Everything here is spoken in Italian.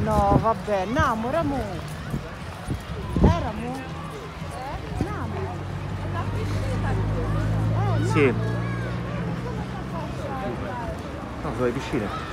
no, vabbè, Namo, Ramu. Ramu? Namo. Sì. No, sono le piscine.